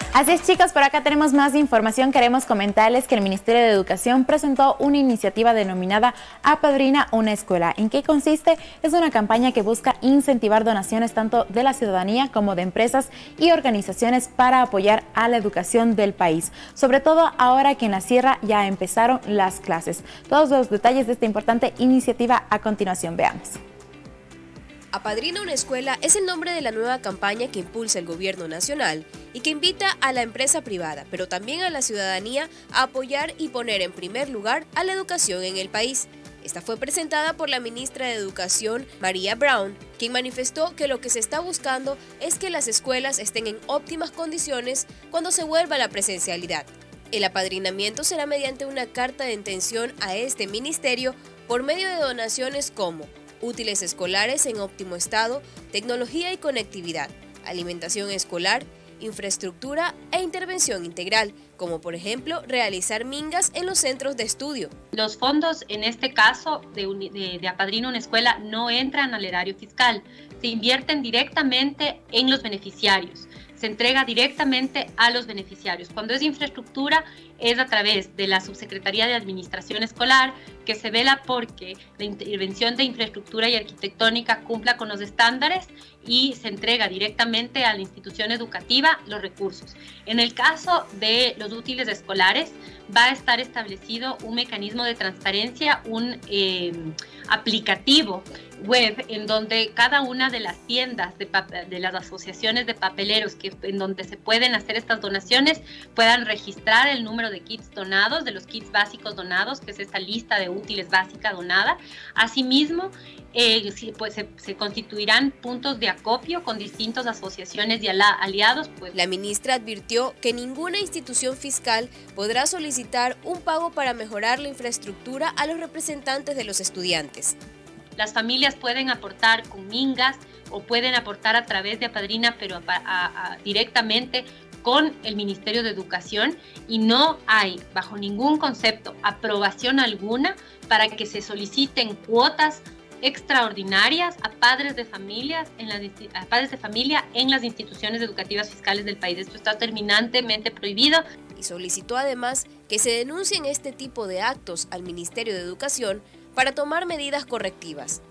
Así es, chicos, por acá tenemos más información. Queremos comentarles que el Ministerio de Educación presentó una iniciativa denominada Apadrina una escuela. ¿En qué consiste? Es una campaña que busca incentivar donaciones tanto de la ciudadanía como de empresas y organizaciones para apoyar a la educación del país, sobre todo ahora que en la sierra ya empezaron las clases. Todos los detalles de esta importante iniciativa a continuación, veamos. Apadrina una escuela es el nombre de la nueva campaña que impulsa el gobierno nacional y que invita a la empresa privada, pero también a la ciudadanía a apoyar y poner en primer lugar a la educación en el país. Esta fue presentada por la ministra de Educación, María Brown, quien manifestó que lo que se está buscando es que las escuelas estén en óptimas condiciones cuando se vuelva a la presencialidad. El apadrinamiento será mediante una carta de intención a este ministerio por medio de donaciones como útiles escolares en óptimo estado, tecnología y conectividad, alimentación escolar, infraestructura e intervención integral, como por ejemplo realizar mingas en los centros de estudio. Los fondos, en este caso de Apadrina una escuela, no entran al erario fiscal, se invierten directamente en los beneficiarios. Se entrega directamente a los beneficiarios. Cuando es infraestructura, es a través de la Subsecretaría de Administración Escolar, que se vela porque la intervención de infraestructura y arquitectónica cumpla con los estándares y se entrega directamente a la institución educativa los recursos. En el caso de los útiles escolares, va a estar establecido un mecanismo de transparencia, un aplicativo web en donde cada una de las tiendas de las asociaciones de papeleros en donde se pueden hacer estas donaciones puedan registrar el número de kits donados, de los kits básicos donados, que es esta lista de útiles básica donada. Asimismo, se constituirán puntos de acopio con distintas asociaciones y aliados. La ministra advirtió que ninguna institución fiscal podrá solicitar un pago para mejorar la infraestructura a los representantes de los estudiantes. Las familias pueden aportar con mingas o pueden aportar a través de Apadrina, pero directamente con el Ministerio de Educación, y no hay, bajo ningún concepto, aprobación alguna para que se soliciten cuotas extraordinarias a padres de familia en las instituciones educativas fiscales del país. Esto está terminantemente prohibido. Y solicitó además que se denuncien este tipo de actos al Ministerio de Educación para tomar medidas correctivas.